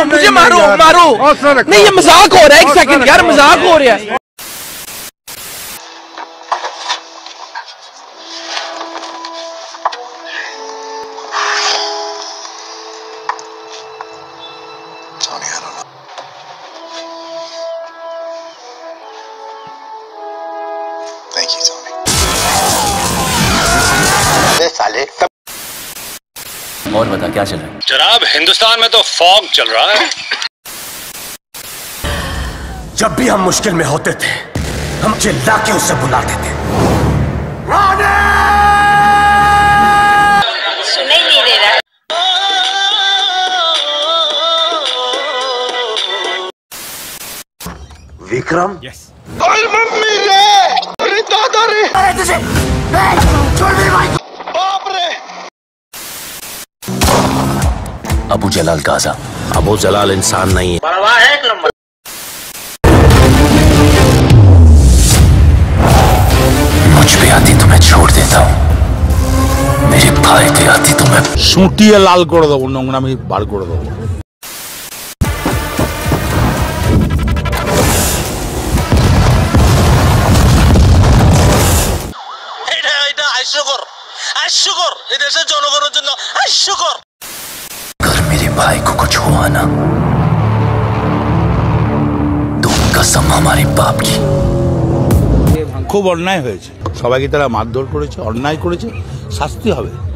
मुझे मारो मारो। नहीं ये मजाक हो रहा है, एक सेकंड यार मजाक हो रहा है। साले और बता क्या चल रहा है? जनाब हिंदुस्तान में तो फॉग चल रहा है। जब भी हम मुश्किल में होते थे हम चिल्ला के उसे बुलाते थे। सुनाई नहीं दे रहा। विक्रम यस। मम्मी रे, अरे दादा रे, अरे तुझे छोड़ मेरे भाई को। बाप रे। Abu Jalal Gaza. Abu Jalal इंसान नहीं है। परवाह है एक नंबर। मुझ पे आती तो मैं छोड़ देता हूँ, मेरे भाई पे आती तो मैं सुटिए लाल कर देव, नोंगरामी बार कर देव। अगर मेरे भाई को कुछ हुआ ना तो कसम हमारे बाप की। খুব অন্যায় হয়েছে, সবাইকে তারা মারধর করেছে, অন্যায় করেছে, শাস্তি হবে।